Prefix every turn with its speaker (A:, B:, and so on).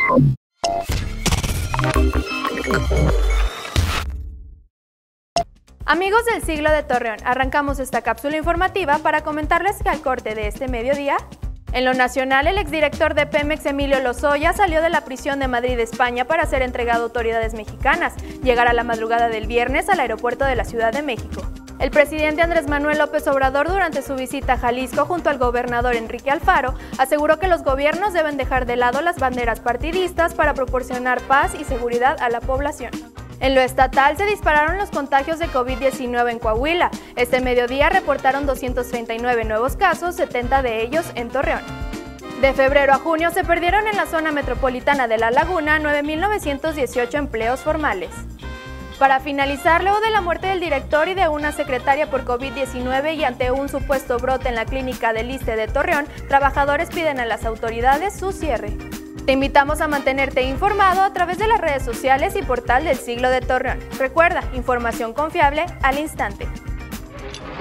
A: Amigos del Siglo de Torreón, arrancamos esta cápsula informativa para comentarles que al corte de este mediodía, en lo nacional, el exdirector de Pemex, Emilio Lozoya, salió de la prisión de Madrid, España, para ser entregado a autoridades mexicanas. Llegará la madrugada del viernes al aeropuerto de la Ciudad de México. El presidente Andrés Manuel López Obrador, durante su visita a Jalisco junto al gobernador Enrique Alfaro, aseguró que los gobiernos deben dejar de lado las banderas partidistas para proporcionar paz y seguridad a la población. En lo estatal se dispararon los contagios de COVID-19 en Coahuila. Este mediodía reportaron 239 nuevos casos, 70 de ellos en Torreón. De febrero a junio se perdieron en la zona metropolitana de La Laguna 9.918 empleos formales. Para finalizar, luego de la muerte del director y de una secretaria por COVID-19 y ante un supuesto brote en la clínica del ISSSTE de Torreón, trabajadores piden a las autoridades su cierre. Te invitamos a mantenerte informado a través de las redes sociales y portal del Siglo de Torreón. Recuerda, información confiable al instante.